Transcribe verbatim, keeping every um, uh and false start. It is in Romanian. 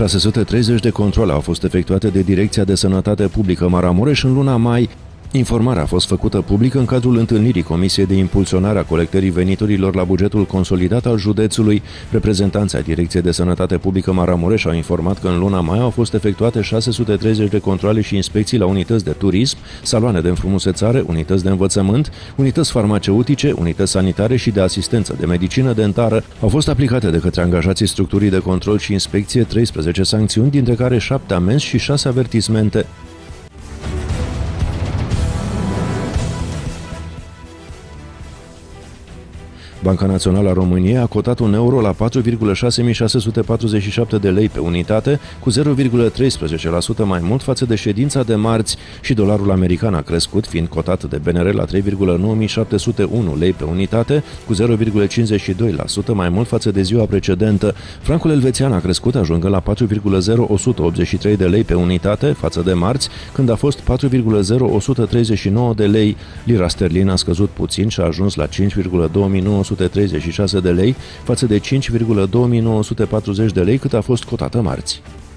șase sute treizeci de controle au fost efectuate de Direcția de Sănătate Publică Maramureș în luna mai. Informarea a fost făcută publică în cadrul întâlnirii Comisiei de Impulsionare a Colectării Veniturilor la bugetul consolidat al județului. Reprezentanții ai Direcției de Sănătate Publică Maramureș au informat că în luna mai au fost efectuate șase sute treizeci de controale și inspecții la unități de turism, saloane de înfrumusețare, unități de învățământ, unități farmaceutice, unități sanitare și de asistență de medicină dentară. Au fost aplicate de către angajații structurii de control și inspecție treisprezece sancțiuni, dintre care șapte amenzi și șase avertismente. Banca Națională a României a cotat un euro la patru virgulă șase mii șase sute patruzeci și șapte de lei pe unitate, cu zero virgulă treisprezece la sută mai mult față de ședința de marți, și dolarul american a crescut, fiind cotat de B N R la trei virgulă nouă mii șapte sute unu lei pe unitate, cu zero virgulă cincizeci și doi la sută mai mult față de ziua precedentă. Francul elvețian a crescut, ajungând la patru virgulă zero o sută optzeci și trei de lei pe unitate față de marți, când a fost patru virgulă zero o sută treizeci și nouă de lei. Lira sterlină a scăzut puțin și a ajuns la cinci virgulă două mii nouă sute treizeci și șase de lei față de cinci virgulă două mii nouă sute patruzeci de lei cât a fost cotată marți.